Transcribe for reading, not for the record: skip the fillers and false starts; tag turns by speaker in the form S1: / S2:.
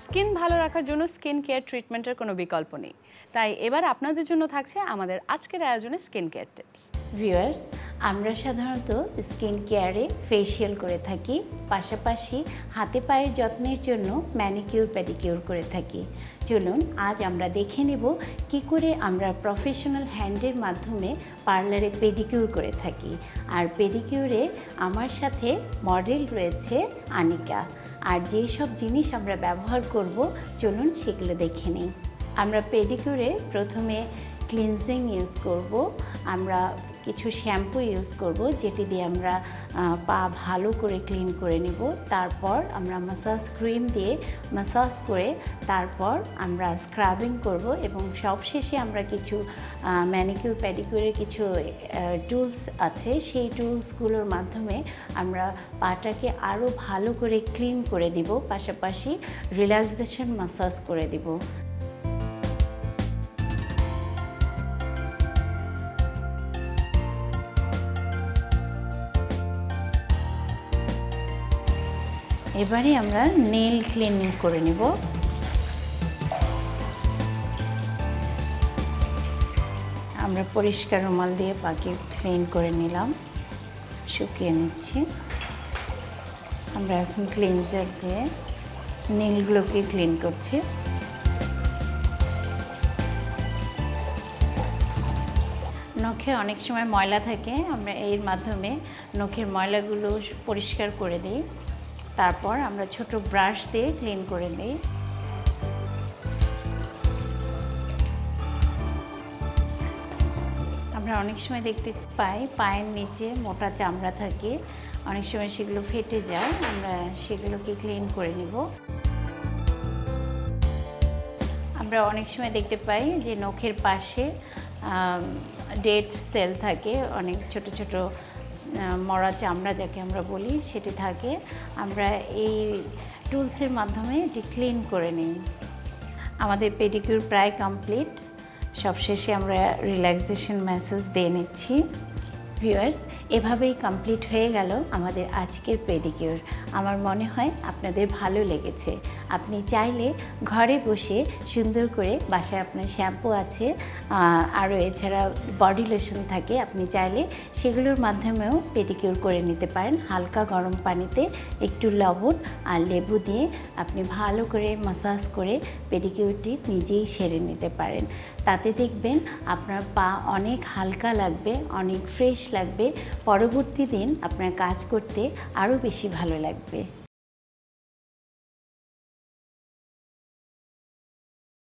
S1: Skin ভালো রাখার জন্য স্কিন কেয়ার ট্রিটমেন্টের কোনো বিকল্প নেই, তাই এবার আপনাদের জন্য থাকছে আমাদের আজকের আয়োজনে স্কিন কেয়ার টিপস।
S2: ভিউয়ার্স, আমরা সাধারণত স্কিন কেয়ারে ফেসিয়াল করে থাকি, পাশাপাশি হাতে পায়ের যত্নের জন্য ম্যানিকিউর প্যাডিকিউর করে থাকি। চলুন আজ আমরা দেখে নেব কি করে আমরা প্রফেশনাল হ্যান্ডের মাধ্যমে পার্লারে পেডিকিউর করে থাকি। আর পেডিকিউরে আমার সাথে মডেল রয়েছে আনিকা। আর যেই সব জিনিস আমরা ব্যবহার করব চলুন সেগুলো দেখে নিই। আমরা পেডিকিউরে প্রথমে ক্লিনজিং ইউজ করব, আমরা কিছু শ্যাম্পু ইউজ করব যেটি দিয়ে আমরা পা ভালো করে ক্লিন করে নেব। তারপর আমরা মাসাজ ক্রিম দিয়ে মাসাজ করে তারপর আমরা স্ক্রাবিং করব এবং সবশেষে আমরা কিছু ম্যানিকিউর প্যাডিকিউরের কিছু টুলস আছে, সেই টুলসগুলোর মাধ্যমে আমরা পাটাকে আরও ভালো করে ক্লিন করে দিব, পাশাপাশি রিল্যাক্সেশন মাসাজ করে দিব। এবারে আমরা নেল ক্লিনিং করে নেব। আমরা পরিষ্কার রুমাল দিয়ে পাকে ক্লিন করে নিলাম, শুকিয়ে নিচ্ছি। আমরা এখন ক্লিনজার দিয়ে নেলগুলোকে ক্লিন করছি। নখে অনেক সময় ময়লা থাকে, আমরা এর মাধ্যমে নখের ময়লাগুলো পরিষ্কার করে দিই। তারপর আমরা ছোট ব্রাশ দিয়ে ক্লিন করে নিই। আমরা অনেক সময় দেখতে পাই পায়ের নিচে মোটা চামড়া থাকে, অনেক সময় সেগুলো ফেটে যায়, আমরা সেগুলোকে ক্লিন করে নেব। আমরা অনেক সময় দেখতে পাই যে নখের পাশে ডেড সেল থাকে, অনেক ছোট ছোট মরা চামড়া যাকে আমরা বলি সেটি থাকে। আমরা এই টুলসের মাধ্যমে এটি ক্লিন করে নিই। আমাদের পেডিকিউর প্রায় কমপ্লিট, সবশেষে আমরা রিল্যাক্সেশন ম্যাসেজ দিয়ে নিচ্ছি। ভিউয়ার্স, এভাবেই কমপ্লিট হয়ে গেল আমাদের আজকের পেডিকিউর। আমার মনে হয় আপনাদের ভালো লেগেছে। আপনি চাইলে ঘরে বসে সুন্দর করে, বাসায় আপনার শ্যাম্পু আছে, আরও এছাড়া বডি লোশন থাকে, আপনি চাইলে সেগুলোর মাধ্যমেও পেডিকিউর করে নিতে পারেন। হালকা গরম পানিতে একটু লবণ আর লেবু দিয়ে আপনি ভালো করে মাসাজ করে পেডিকিউরটি নিজেই সেরে নিতে পারেন। তাতে দেখবেন আপনার পা অনেক হালকা লাগবে, অনেক ফ্রেশ লাগবে, পরবর্তী দিন আপনার কাজ করতে আরও বেশি ভালো লাগবে।